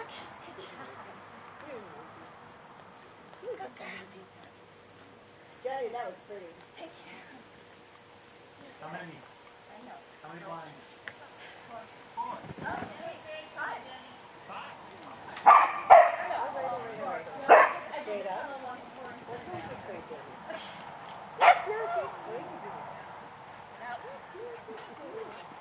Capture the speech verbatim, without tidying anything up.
Okay, good job. Good girl. Johnny, that was pretty. Thank you. How many? I know. How many blinds? Four. Four. Okay, five. Five. Jada, Tell them one before and what send time it is crazy? out. Let's not get crazy. Out.